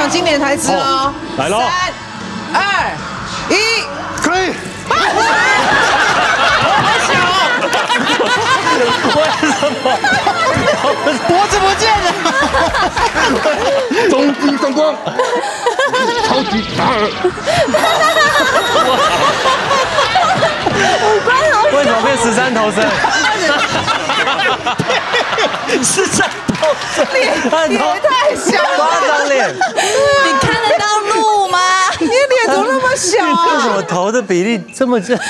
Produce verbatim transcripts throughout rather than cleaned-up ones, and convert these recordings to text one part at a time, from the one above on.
场经典台词哦， 来喽！ 三、二、一， 可以。 为什么？ 脖子不见了。 终极闪光，超级大耳。 为什么变十三头身？十三头身， 脸太小了， 八张脸， 你看得到路吗？ 你的脸怎么那么小啊？ 为什么头的比例这么近？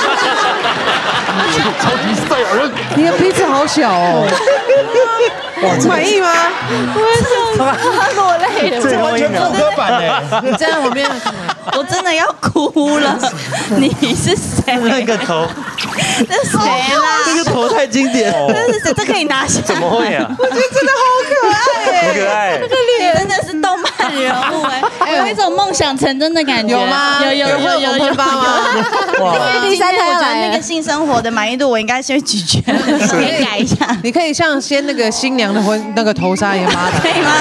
超级赛亚人， 你的鼻子好小哦。满意吗？ 我落泪了， 这完全复刻版哎！ 你站在旁边， 我真的要哭了。你是谁？ 那个头， 这谁啦？ 这个头太经典， 这是谁？这可以拿下来。 怎么会啊？ 我觉得真的好可爱哎， 很可爱。 这个脸真的是动漫人物哎，有一种梦想成真的感觉。 有吗？ 有有有有有喷发吗？ 哇！ 第三胎要来，那个性生活的满意度我应该先咀嚼，可以改一下， 你可以像掀那个新娘的婚那个头纱一样吗？ 可以吗？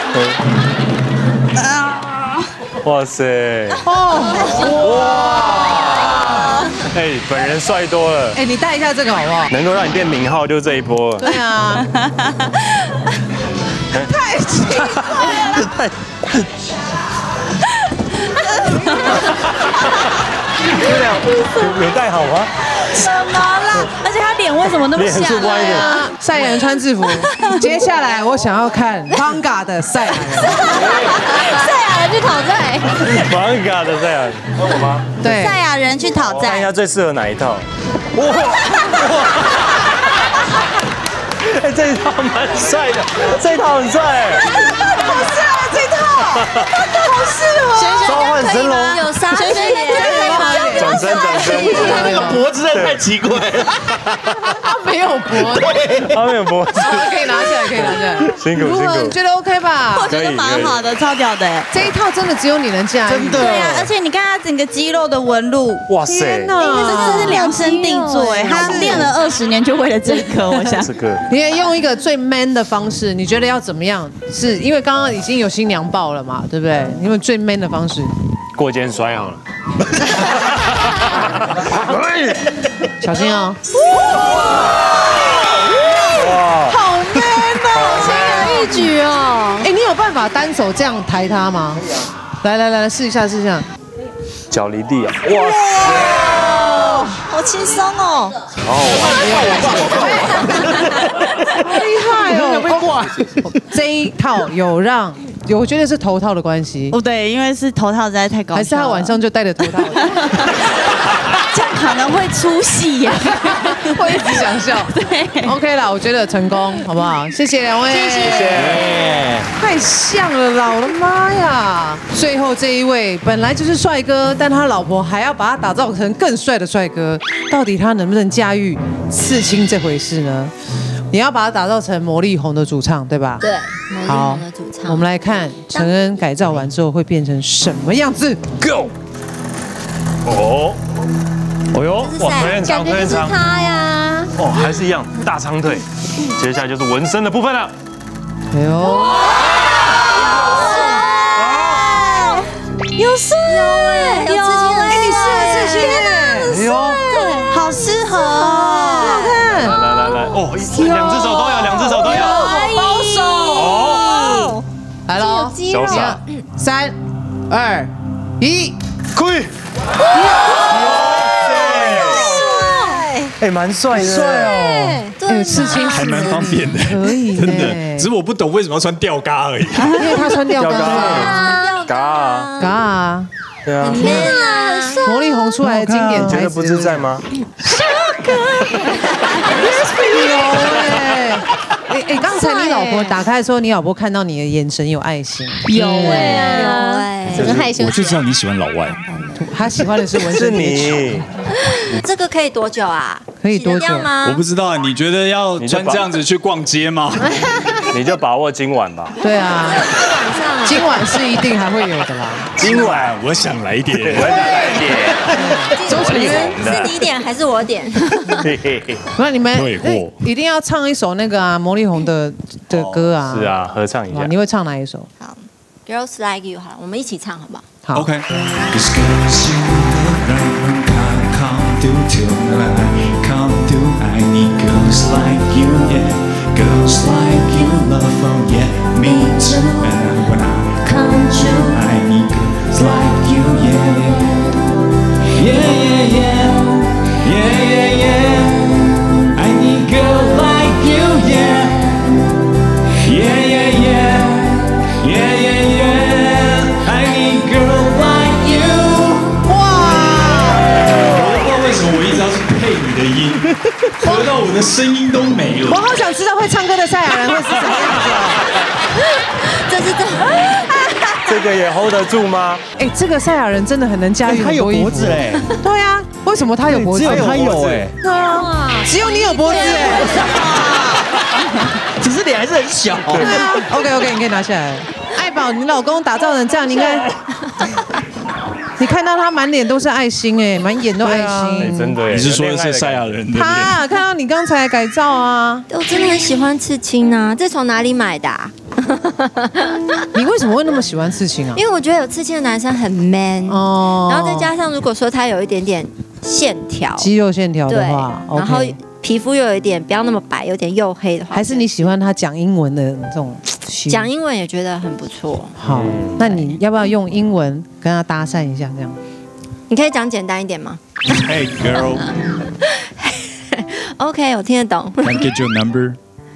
哇塞！ 哦， 哇！哎，本人帅多了。 哎，你戴一下这个好不好？ 能够让你变名号就这一波了。 对啊，太奇怪了， 太。这俩有戴好吗？ 什么啦？而且他脸为什么那么脸是下歪的。 啊，赛亚人穿制服。接下来我想要看 Manga 的赛亚人。 赛亚人去讨债， 蛮嘎的赛亚人，问我吗？ 对， 赛亚人去讨债看一下。最适合哪一套。哇哇！哎，这一套蛮帅的，这一套很帅哎。 好适合这套，好适合。 召唤神龙， 有沙宣转身转身， 他那个脖子真的太奇怪了。 他没有脖子， 他没有脖子， 可以拿起来，可以拿起来。 辛苦辛如何？你苦。 觉得 OK 吧？ 我觉得蛮好的，超屌的。 这一套真的只有你能驾驭， 真的对啊，而且你看他整个肌肉的纹路， 哇塞天，哪！ 这这是量身定做哎，他练了二十年就为了这个，我想。 这个你也用一个最 man 的方式，你觉得要怎么样？是因为刚刚已经有新娘抱了嘛，对不对？你用最 man 的方式， 过肩摔好了。 小心哦。 哇， 好 man 哦， 轻而易举哦。 哎，你有办法单手这样抬他吗？来来来来，试一下试一下。 脚离地啊！哇塞， 好轻松哦。 好厉害哦！被挂。这一套有让，有我觉得是头套的关系， 不对，因为是头套实在太高效了， 还是他晚上就戴着头套， 这样可能会出戏耶。 会一直想笑。 对 OK 啦，我觉得成功，好不好？谢谢两位，谢谢谢。 太像了啦，我的妈呀！最后这一位本来就是帅哥，但他老婆还要把他打造成更帅的帅哥，到底他能不能驾驭刺青这回事呢？你要把他打造成魔力红的主唱，对吧？ 对， 好，我们来看陈恩改造完之后会变成什么样子。 Go！ 哦，哦呦，哇，腿很长，腿很长。 他呀。 哦，还是一样大长腿。接下来就是纹身的部分了。 哎呦， 有色有哎，有哎， 你适合刺青哎， 哎呦， 好适合哦。 来来来来，哦，两只手都有，两只手都有。 保守哦， 来喽， 潇洒。 三、二、一， 可以。哎，蛮帅的，帅哦。 哎，刺青还蛮方便的， 可以真的。只是我不懂为什么要穿吊嘎而已。 因为他穿吊嘎啊， 嘎啊， 嘎啊， 对啊。 魔力红出来的经典台词， 觉得不自在吗？ 有哎，哎哎，刚才你老婆打开的时候，你老婆看到你的眼神有爱心， 有哎有哎，整个害羞。 我就知道你喜欢老外。 她喜欢的是纹是身贴纸， 你。 这个可以多久啊？ 可以多久？ 我不知道，你觉得要穿这样子去逛街吗？ 你就把握今晚吧。 对啊，今晚是一定还会有的啦。 今晚我想来点， 我想来点。 周杰伦是你点还是我点？ 那你们退货一定要唱一首那个啊魔力红的的歌啊。 是啊，合唱一下。 你会唱哪一首？ 好， Girls Like You 好了，我们一起唱好不好？ 好 OK。Cause girls you look like one kind come through tonight, come through. I need girls like you, yeah. Girls like you, love, oh yeah, me too. And when I come true, I need girls like you, yeah. Yeah, yeah, yeah, yeah, yeah, yeah. I need girls like you, yeah. Yeah, yeah, yeah, yeah, yeah, yeah. I need girls like you. 哇！我不知道为什么我一直要去配你的音，合到我的声音都没了。 我好想知道会唱歌的赛亚人会是什么样子哦。 这是这。 这个也 hold 得住吗？ 哎，这个赛亚人真的很能驾驭很多衣服。 他有脖子哎。 对啊，为什么他有脖子？ 只有他有哎。 对啊，只有你有脖子哎。 只是脸还是很小。 对啊 ，OK OK， 你可以拿下来。爱宝，你老公打造成这样，你应该。你看到他满脸都是爱心哎，满眼都爱心。 真的。 你是说的是赛亚人的脸？ 他看到你刚才改造啊。 我真的很喜欢刺青啊，这从哪里买的？ 你为什么会那么喜欢刺青啊？ 因为我觉得有刺青的男生很 man 哦，然后再加上如果说他有一点点线条， 肌肉线条的话， 然后皮肤又有一点不要那么白，有点黝黑的话， 还是你喜欢他讲英文的这种？ 讲英文也觉得很不错。 好，那你要不要用英文跟他搭讪一下？这样， 你可以讲简单一点吗 ？Hey girl 。 OK， 我听得懂。 Can I get your number？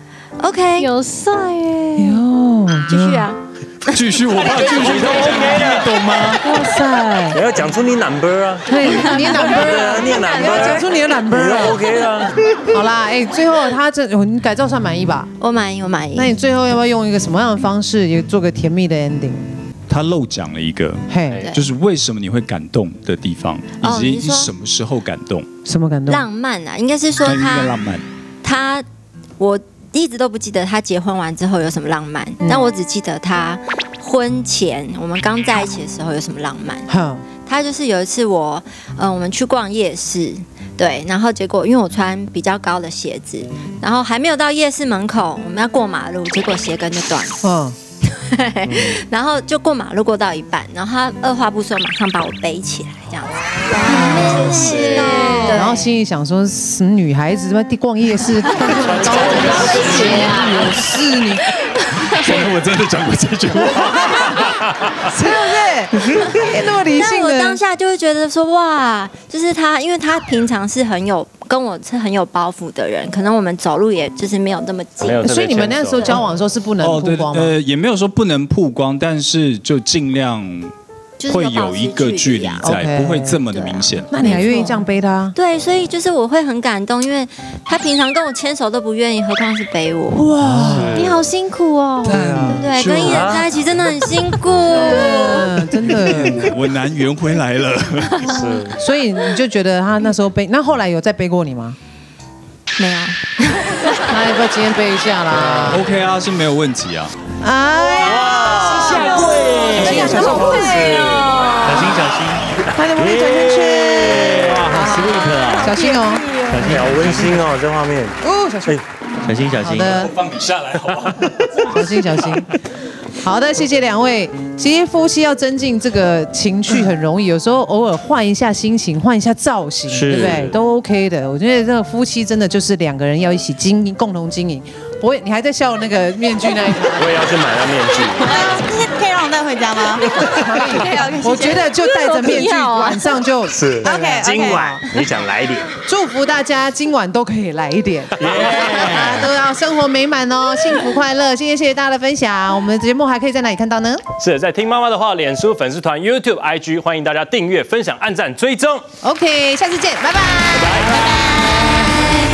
OK， 有帅耶！ 有， 继续啊。 继续，我怕继续都 OK 了，懂吗？ 哇塞！ 你要讲出你 number 啊！ 对，你 number 啊， 你 number， 你要讲出你的 number 啊 ，OK 啊。 好啦，哎，最后他这你改造算满意吧？ 我满意，我满意。 那你最后要不要用一个什么样的方式，也做个甜蜜的 ending？ 他漏讲了一个，嘿，就是为什么你会感动的地方，以及你什么时候感动？ 什么感动？ 浪漫啊，应该是说他浪漫。 他我。一直都不记得他结婚完之后有什么浪漫，嗯、但我只记得他婚前我们刚在一起的时候有什么浪漫。嗯、他就是有一次我，呃，我们去逛夜市，对，然后结果因为我穿比较高的鞋子，然后还没有到夜市门口，我们要过马路，结果鞋跟就断了。嗯。对，然后就过马路过到一半，然后他二话不说，马上把我背起来，这样子。哇，是哦。 然后心里想说，什么女孩子他妈逛夜市，穿高鞋啊，有事你？ 我真的讲过这句话， 是不是？那么理性的。 但我当下就会觉得说，哇，就是他，因为他平常是很有跟我是很有包袱的人，可能我们走路也就是没有那么近， 所以你们那时候交往的时候是不能曝光吗？ 呃，也没有说不能曝光，但是就尽量。会有一个距离在，不会这么的明显。 那你还愿意这样背他？ 对，所以就是我会很感动，因为他平常跟我牵手都不愿意，何况是背我。 哇，你好辛苦哦， 对不对？跟艺人在一起真的很辛苦， 真的。 我男圆回来了， 是。所以你就觉得他那时候背，那后来有再背过你吗？ 没有。 那要不要今天背一下啦 ？OK 啊，是没有问题啊。 哎呀， 下跪， 小心会哦，小心小心， 快点，我们转圈圈， 哇，好 sweet 啊， 小心哦， 小心，好温馨哦，这画面， 哦，小心， 小心小心， 好的， 放你下来，好不好？ 小心小心。好的，谢谢两位。其实夫妻要增进这个情趣很容易，有时候偶尔换一下心情，换一下造型，对不对？都 OK 的。我觉得这个夫妻真的就是两个人要一起经营，共同经营。不会，你还在笑那个面具那一个？ 我也要去买那面具。 可以让我带回家吗？ 可以，我觉得就戴着面具，晚上就是 OK。 今晚你想来一点？ 祝福大家今晚都可以来一点，大家都要生活美满哦，幸福快乐。谢谢谢谢大家的分享。我们的节目还可以在哪里看到呢？ 是在听妈妈的话，脸书粉丝团、YouTube、I G， 欢迎大家订阅、分享、按赞、追踪。 OK， 下次见，拜拜。 拜拜。